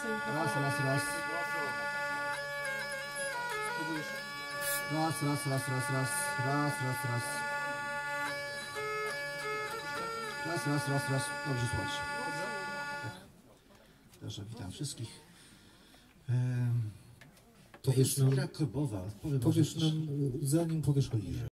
Raz. Dobrze słuchać. Tak. Dobrze, witam wszystkich. Powiesz nam, Klubowa. zanim powiesz o Irze.